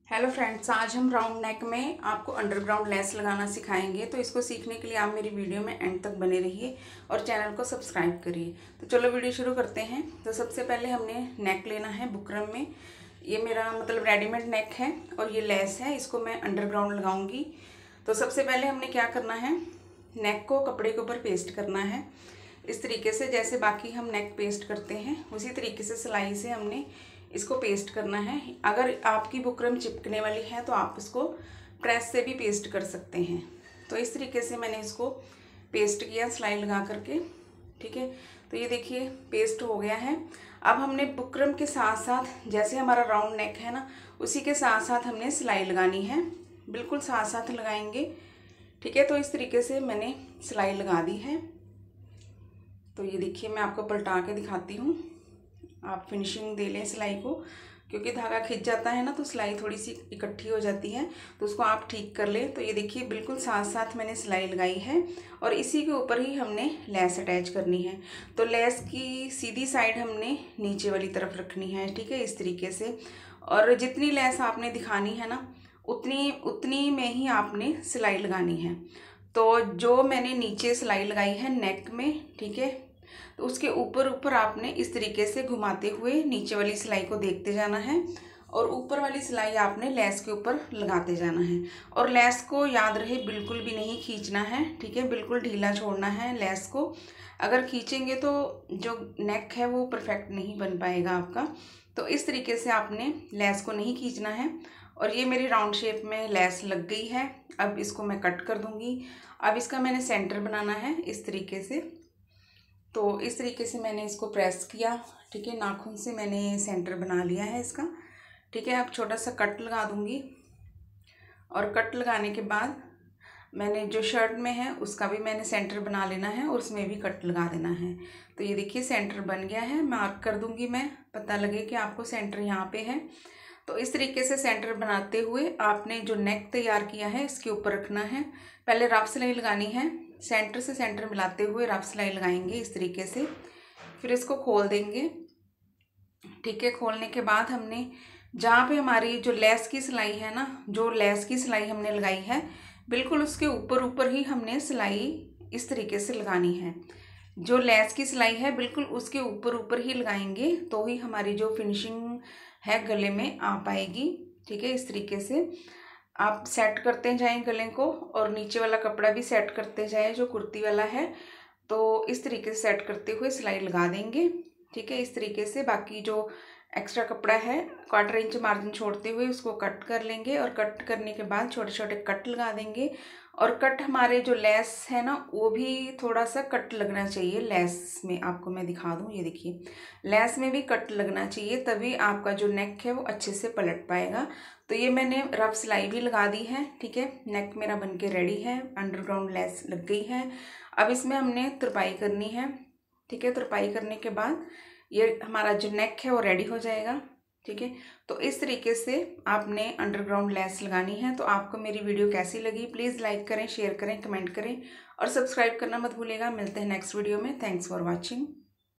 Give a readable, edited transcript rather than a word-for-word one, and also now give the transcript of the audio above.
Hello friends, आज हम round neck में आपको अंडरग्राउंड लेस लगाना सिखाएंगे। तो इसको सीखने के लिए आप मेरी वीडियो में एंड तक बने रहिए और चैनल को सब्सक्राइब करिए। तो चलो वीडियो शुरू करते हैं। तो सबसे पहले हमने नेक लेना है बुकरम में। ये मेरा मतलब रेडीमेड नेक है और ये लेस है, इसको मैं अंडरग्राउंड लगाऊंगी। तो सबसे पहले हमने क्या करना है, नेक को कपड़े के ऊपर पेस्ट करना है इस तरीके से। जैसे बाकी हम नेक पेस्ट करते हैं उसी तरीके से सिलाई से हमने इसको पेस्ट करना है। अगर आपकी बुकरम चिपकने वाली है तो आप इसको प्रेस से भी पेस्ट कर सकते हैं। तो इस तरीके से मैंने इसको पेस्ट किया सिलाई लगा करके, ठीक है। तो ये देखिए पेस्ट हो गया है। अब हमने बुकरम के साथ साथ, जैसे हमारा राउंड नेक है ना, उसी के साथ साथ हमने सिलाई लगानी है, बिल्कुल साथ साथ लगाएंगे, ठीक है। तो इस तरीके से मैंने सिलाई लगा दी है। तो ये देखिए मैं आपको पलटा के दिखाती हूँ, आप फिनिशिंग दे लें सिलाई को, क्योंकि धागा खिंच जाता है ना तो सिलाई थोड़ी सी इकट्ठी हो जाती है, तो उसको आप ठीक कर लें। तो ये देखिए बिल्कुल साथ साथ मैंने सिलाई लगाई है और इसी के ऊपर ही हमने लेस अटैच करनी है। तो लेस की सीधी साइड हमने नीचे वाली तरफ रखनी है, ठीक है, इस तरीके से। और जितनी लेस आपने दिखानी है ना उतनी उतनी में ही आपने सिलाई लगानी है। तो जो मैंने नीचे सिलाई लगाई है नेक में, ठीक है, तो उसके ऊपर ऊपर आपने इस तरीके से घुमाते हुए नीचे वाली सिलाई को देखते जाना है और ऊपर वाली सिलाई आपने लेस के ऊपर लगाते जाना है। और लेस को याद रहे बिल्कुल भी नहीं खींचना है, ठीक है, बिल्कुल ढीला छोड़ना है लेस को। अगर खींचेंगे तो जो नेक है वो परफेक्ट नहीं बन पाएगा आपका। तो इस तरीके से आपने लेस को नहीं खींचना है। और ये मेरी राउंड शेप में लेस लग गई है। अब इसको मैं कट कर दूंगी। अब इसका मैंने सेंटर बनाना है इस तरीके से। तो इस तरीके से मैंने इसको प्रेस किया, ठीक है, नाखून से मैंने सेंटर बना लिया है इसका, ठीक है। अब छोटा सा कट लगा दूंगी और कट लगाने के बाद मैंने जो शर्ट में है उसका भी मैंने सेंटर बना लेना है और उसमें भी कट लगा देना है। तो ये देखिए सेंटर बन गया है, मार्क कर दूंगी मैं, पता लगे कि आपको सेंटर यहाँ पे है। तो इस तरीके से सेंटर बनाते हुए आपने जो नेक तैयार किया है इसके ऊपर रखना है। पहले रफ सिलाई लगानी है, सेंटर से सेंटर मिलाते हुए रफ सिलाई लगाएंगे इस तरीके से। फिर इसको खोल देंगे, ठीक है। खोलने के बाद हमने जहाँ पे हमारी जो लेस की सिलाई है ना, जो लेस की सिलाई हमने लगाई है बिल्कुल उसके ऊपर ऊपर ही हमने सिलाई इस तरीके से लगानी है। जो लेस की सिलाई है बिल्कुल उसके ऊपर ऊपर ही लगाएंगे, तो ही हमारी जो फिनिशिंग है गले में आ पाएगी, ठीक है। इस तरीके से आप सेट करते जाएं गले को और नीचे वाला कपड़ा भी सेट करते जाएं जो कुर्ती वाला है। तो इस तरीके से सेट करते हुए सिलाई लगा देंगे, ठीक है, इस तरीके से। बाकी जो एक्स्ट्रा कपड़ा है 1/4 इंच मार्जिन छोड़ते हुए उसको कट कर लेंगे और कट करने के बाद छोटे छोटे कट लगा देंगे। और कट हमारे जो लेस है ना वो भी थोड़ा सा कट लगना चाहिए लेस में। आपको मैं दिखा दूँ, ये देखिए लेस में भी कट लगना चाहिए, तभी आपका जो नेक है वो अच्छे से पलट पाएगा। तो ये मैंने रफ सिलाई भी लगा दी है, ठीक है। नेक मेरा बनके रेडी है, अंडरग्राउंड लेस लग गई है। अब इसमें हमने तुरपाई करनी है, ठीक है। तुरपाई करने के बाद ये हमारा जो नेक है वो रेडी हो जाएगा, ठीक है। तो इस तरीके से आपने अंडरग्राउंड लेस लगानी है। तो आपको मेरी वीडियो कैसी लगी प्लीज़ लाइक करें, शेयर करें, कमेंट करें और सब्सक्राइब करना मत भूलिएगा। मिलते हैं नेक्स्ट वीडियो में। Thanks for watching.